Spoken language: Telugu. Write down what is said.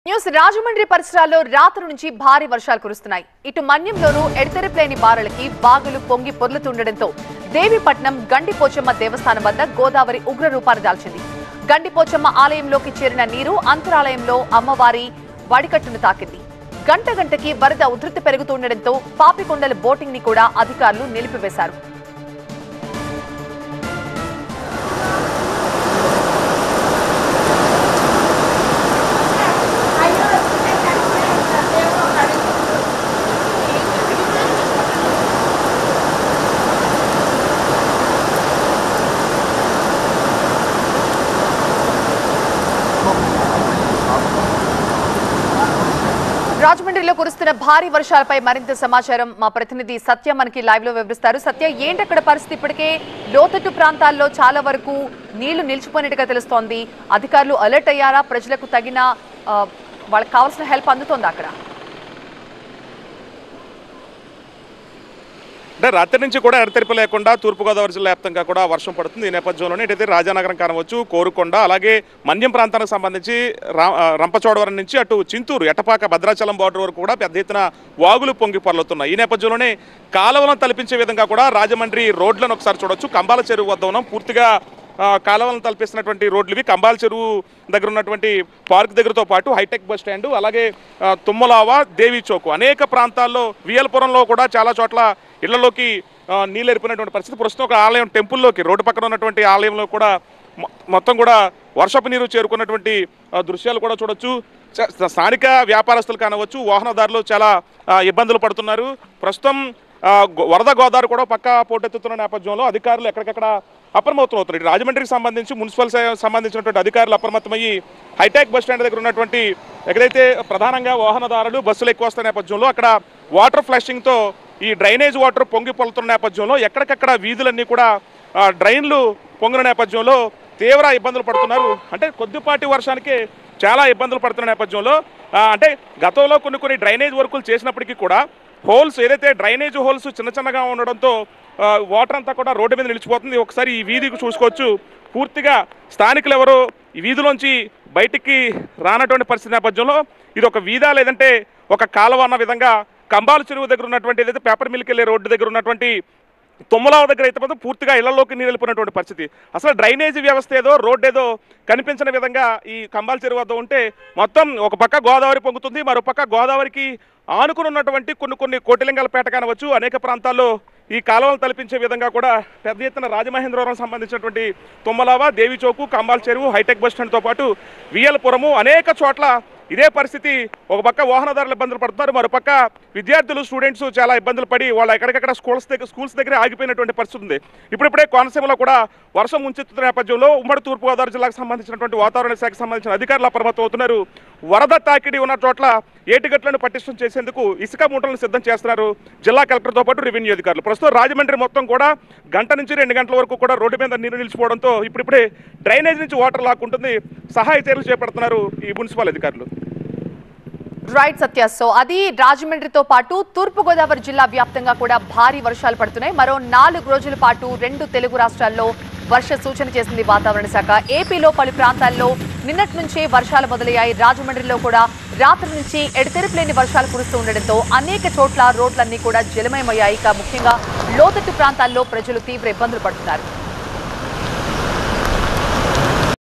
న్యూస్ రాజమండ్రి పరిసరాల్లో రాత్రి నుంచి భారీ వర్షాలు కురుస్తున్నాయి. ఇటు మన్యంలోనూ ఎడతెరిపిలేని బారులకి బాగులు పొంగి పొర్లుతుండటంతో దేవీపట్నం గండిపోచమ్మ దేవస్థానం వద్ద గోదావరి ఉగ్ర రూపాన్ని దాల్చింది. గండిపోచమ్మ ఆలయంలోకి చేరిన నీరు అంతరాలయంలో అమ్మవారి వడికట్టును తాకింది. గంటకి వరద ఉధృతి పెరుగుతుండటంతో పాపికొండల బోటింగ్ ని కూడా అధికారులు నిలిపివేశారు. రాజమండ్రిలో కురుస్తున్న భారీ వర్షాలపై మరింత సమాచారం మా ప్రతినిధి సత్య మనకి లైవ్ లో వివరిస్తారు. సత్య, ఏంటి అక్కడ పరిస్థితి? ఇప్పటికే లోతట్టు ప్రాంతాల్లో చాలా వరకు నీళ్లు నిలిచిపోయినట్టుగా తెలుస్తోంది. అధికారులు అలర్ట్ అయ్యారా? ప్రజలకు తగిన వాళ్ళకి కావాల్సిన హెల్ప్ అందుతోంది అక్కడ? అంటే రాత్రి నుంచి కూడా ఎడతెరిపి లేకుండా తూర్పుగోదావరి జిల్లా వ్యాప్తంగా కూడా వర్షం పడుతుంది. ఈ నేపథ్యంలోనే ఇటైతే రాజానగరం కానవచ్చు, కోరుకొండ, అలాగే మన్యం ప్రాంతానికి సంబంధించి రంపచోడవరం నుంచి అటు చింతూరు, ఎటపాక, భద్రాచలం బార్డర్ వరకు కూడా పెద్ద ఎత్తున వాగులు పొంగి పొర్లుతున్నాయి. ఈ నేపథ్యంలోనే కాలువలను తలపించే విధంగా కూడా రాజమండ్రి రోడ్లను ఒకసారి చూడొచ్చు. కంబాల చెరువు వద్ద ఉన్నాం. పూర్తిగా కాలువలను తలపిస్తున్నటువంటి రోడ్లు ఇవి. కంబాల చెరువు దగ్గర ఉన్నటువంటి పార్క్ దగ్గరతో పాటు హైటెక్ బస్ స్టాండ్, అలాగే తుమ్మలావ, దేవీ చౌక్, అనేక ప్రాంతాల్లో, వియల్పురంలో కూడా చాలా చోట్ల ఇళ్లలోకి నీళ్ళు ఎరిపినటువంటి పరిస్థితి. ప్రస్తుతం ఒక ఆలయం టెంపుల్లోకి, రోడ్డు పక్కన ఉన్నటువంటి ఆలయంలో కూడా మొత్తం కూడా వర్షపు నీరు చేరుకున్నటువంటి దృశ్యాలు కూడా చూడొచ్చు. స్థానిక వ్యాపారస్తులు కానవచ్చు, వాహనదారులు చాలా ఇబ్బందులు పడుతున్నారు. ప్రస్తుతం వరద గోదావరి కూడా పక్క పోటెత్తుతున్న నేపథ్యంలో అధికారులు ఎక్కడికక్కడ అప్రమత్తమవుతున్నారు. రాజమండ్రికి సంబంధించి మున్సిపల్ సంబంధించినటువంటి అధికారులు అప్రమత్తమయ్యి హైటెక్ బస్ స్టాండ్ దగ్గర ఉన్నటువంటి ఎక్కడైతే ప్రధానంగా వాహనదారులు బస్సులు ఎక్కువ వస్తున్న నేపథ్యంలో అక్కడ వాటర్ ఫ్లషింగ్తో ఈ డ్రైనేజ్ వాటర్ పొంగి పొలుతున్న నేపథ్యంలో ఎక్కడికక్కడ వీధులన్నీ కూడా డ్రైన్లు పొంగిన నేపథ్యంలో తీవ్ర ఇబ్బందులు పడుతున్నారు. అంటే కొద్దిపాటి వర్షానికి చాలా ఇబ్బందులు పడుతున్న నేపథ్యంలో అంటే గతంలో కొన్ని డ్రైనేజ్ వర్కులు చేసినప్పటికీ కూడా హోల్స్, ఏదైతే డ్రైనేజ్ హోల్స్ చిన్నగా ఉండడంతో వాటర్ అంతా కూడా రోడ్డు మీద నిలిచిపోతుంది. ఒకసారి ఈ వీధికి చూసుకోవచ్చు. పూర్తిగా స్థానికులు ఎవరు ఈ వీధిలోంచి బయటికి రానటువంటి పరిస్థితి నేపథ్యంలో ఇది ఒక వీధా లేదంటే ఒక కాలువ అన్న విధంగా కంబాల చెరువు దగ్గర ఉన్నటువంటి, ఏదైతే పేపర్ మిల్కి వెళ్ళే రోడ్డు దగ్గర ఉన్నటువంటి తుమ్మలావ దగ్గర అయితే మాత్రం పూర్తిగా ఇళ్లలోకి నీరు వెళ్ళిపోయినటువంటి పరిస్థితి. అసలు డ్రైనేజీ వ్యవస్థ ఏదో, రోడ్డు ఏదో కనిపించిన విధంగా ఈ కంబాల చెరువు వద్ద ఉంటే మొత్తం ఒక పక్క గోదావరి పొంగుతుంది, మరో పక్క గోదావరికి ఆనుకుని ఉన్నటువంటి కొన్ని కోటిలింగాలపేట కానవచ్చు, అనేక ప్రాంతాల్లో ఈ కాలువలు తలపించే విధంగా కూడా పెద్ద ఎత్తున రాజమహేంద్రవరం సంబంధించినటువంటి తుమ్మలావ, దేవీ చౌకు, కంబాల చెరువు, హైటెక్ బస్ స్టాండ్తో పాటు వియల్పురము, అనేక చోట్ల ఇదే పరిస్థితి. ఒక పక్క వాహనదారులు ఇబ్బందులు పడుతున్నారు, మరోపక్క విద్యార్థులు, స్టూడెంట్స్ చాలా ఇబ్బందులు పడి వాళ్ళు ఎక్కడికక్కడ స్కూల్స్ దగ్గర ఆగిపోయినటువంటి పరిస్థితి ఉంది. ఇప్పుడిప్పుడే కోనసీమలో కూడా వర్షం ముంచెత్తుతున్న నేపథ్యంలో ఉమ్మడి తూర్పుగోదావరి జిల్లాకు సంబంధించినటువంటి వాతావరణ శాఖకు సంబంధించిన అధికారులు అప్రమత్తం అవుతున్నారు. వరద తాకిడి ఉన్న చోట్ల ఏటిగట్లను పటిష్టం చేసేందుకు ఇసుక మూటలను సిద్ధం చేస్తున్నారు జిల్లా కలెక్టర్తో పాటు రెవెన్యూ అధికారులు. ప్రస్తుతం రాజమండ్రి మొత్తం కూడా గంట నుంచి 2 గంటల వరకు కూడా రోడ్డు మీద నీరు నిలిచిపోవడంతో ఇప్పుడిప్పుడే డ్రైనేజ్ నుంచి వాటర్ లాక్కుంటుంది. సహాయ చర్యలు చేపడుతున్నారు ఈ మున్సిపల్ అధికారులు. రైట్ సత్య. సో అది రాజమండ్రితో పాటు తూర్పుగోదావరి జిల్లా వ్యాప్తంగా కూడా భారీ వర్షాలు పడుతున్నాయి. మరో 4 రోజుల పాటు 2 తెలుగు రాష్ట్రాల్లో వర్ష సూచన చేసింది వాతావరణ శాఖ. ఏపీలో పలు ప్రాంతాల్లో నిన్నటి నుంచే వర్షాలు మొదలయ్యాయి. రాజమండ్రిలో కూడా రాత్రి నుంచి ఎడతెరిపిలేని వర్షాలు కురుస్తూ ఉండడంతో అనేక చోట్ల రోడ్లన్నీ కూడా జలమయమయ్యాయి. ముఖ్యంగా లోతట్టు ప్రాంతాల్లో ప్రజలు తీవ్ర ఇబ్బందులు పడుతున్నారు.